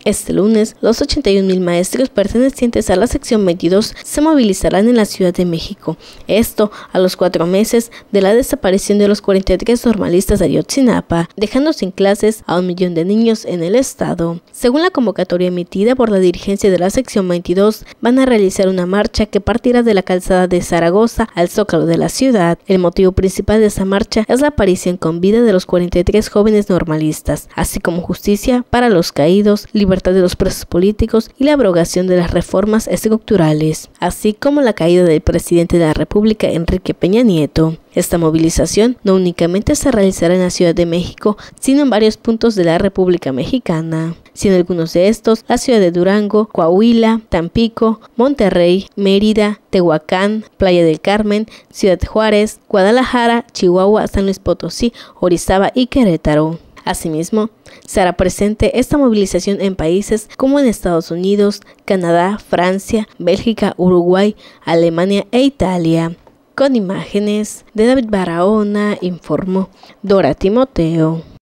Este lunes, los 81.000 maestros pertenecientes a la sección 22 se movilizarán en la Ciudad de México. Esto a los 4 meses de la desaparición de los 43 normalistas de Ayotzinapa, dejando sin clases a 1 millón de niños en el estado. Según la convocatoria emitida por la dirigencia de la sección 22, van a realizar una marcha que partirá de la calzada de Zaragoza al Zócalo de la ciudad. El motivo principal de esa marcha es la aparición con vida de los 43 jóvenes normalistas, así como justicia para los caídos, libertad de los presos políticos y la abrogación de las reformas estructurales, así como la caída del presidente de la República, Enrique Peña Nieto. Esta movilización no únicamente se realizará en la Ciudad de México, sino en varios puntos de la República Mexicana, siendo algunos de estos la ciudad de Durango, Coahuila, Tampico, Monterrey, Mérida, Tehuacán, Playa del Carmen, Ciudad Juárez, Guadalajara, Chihuahua, San Luis Potosí, Orizaba y Querétaro. Asimismo, se hará presente esta movilización en países como en Estados Unidos, Canadá, Francia, Bélgica, Uruguay, Alemania e Italia. Con imágenes de David Barahona, informó Dora Timoteo.